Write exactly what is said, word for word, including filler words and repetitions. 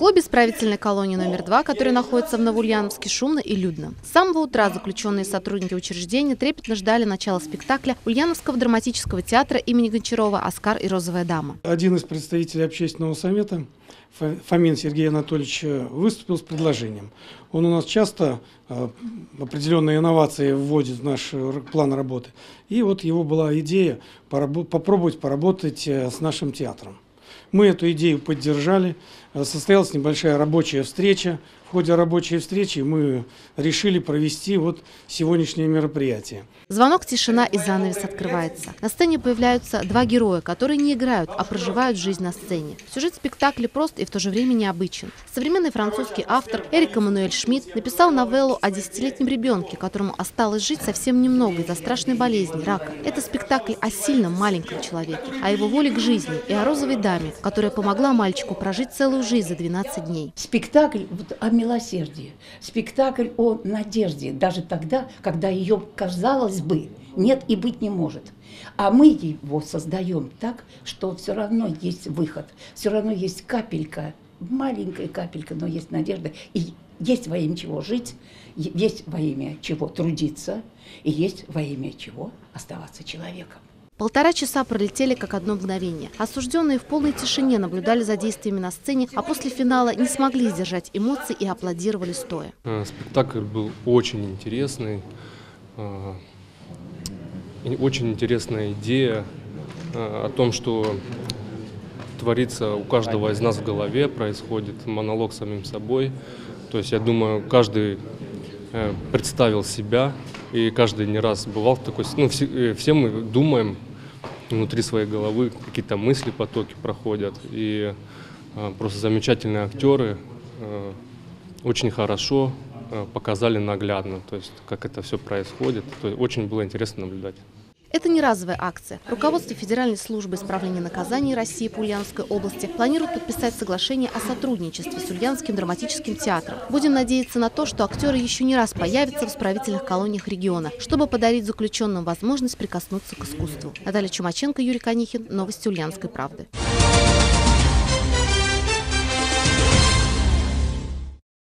лобби исправительной колонии номер два, которая находится в Новоульяновске, шумно и людно. С самого утра заключенные сотрудники учреждения трепетно ждали начала спектакля Ульяновского драматического театра имени Гончарова «Оскар и розовая дама». Один из представителей общественного совета, Фомин Сергей Анатольевич, выступил с предложением. Он у нас часто определенные инновации вводит в наш план работы. И вот его была идея попробовать поработать с нашим театром. Мы эту идею поддержали, состоялась небольшая рабочая встреча. В ходе рабочей встречи мы решили провести вот сегодняшнее мероприятие. Звонок, тишина и занавес открывается. На сцене появляются два героя, которые не играют, а проживают жизнь на сцене. Сюжет спектакля прост и в то же время необычен. Современный французский автор Эрик Эммануэль Шмидт написал новеллу о десятилетнем ребенке, которому осталось жить совсем немного из-за страшной болезни – рака. Это спектакль о сильном маленьком человеке, о его воле к жизни и о розовой даме, которая помогла мальчику прожить целую жизнь за двенадцать дней. Спектакль вот о милосердии, спектакль о надежде, даже тогда, когда ее, казалось бы, нет и быть не может. А мы его создаем так, что все равно есть выход, все равно есть капелька, маленькая капелька, но есть надежда. И есть во имя чего жить, есть во имя чего трудиться, и есть во имя чего оставаться человеком. Полтора часа пролетели как одно мгновение. Осужденные в полной тишине наблюдали за действиями на сцене, а после финала не смогли сдержать эмоций и аплодировали стоя. Спектакль был очень интересный. Очень интересная идея о том, что творится у каждого из нас в голове, происходит монолог с самим собой. То есть, я думаю, каждый представил себя, и каждый не раз бывал в такой... Ну, все, все мы думаем внутри своей головы, какие-то мысли, потоки проходят. И просто замечательные актеры очень хорошо показали наглядно, то есть как это все происходит. То есть, очень было интересно наблюдать. Это не разовая акция. Руководство Федеральной службы исправления наказаний России по Ульяновской области планирует подписать соглашение о сотрудничестве с Ульяновским драматическим театром. Будем надеяться на то, что актеры еще не раз появятся в исправительных колониях региона, чтобы подарить заключенным возможность прикоснуться к искусству. Наталья Чумаченко, Юрий Конихин. Новости Ульяновской правды.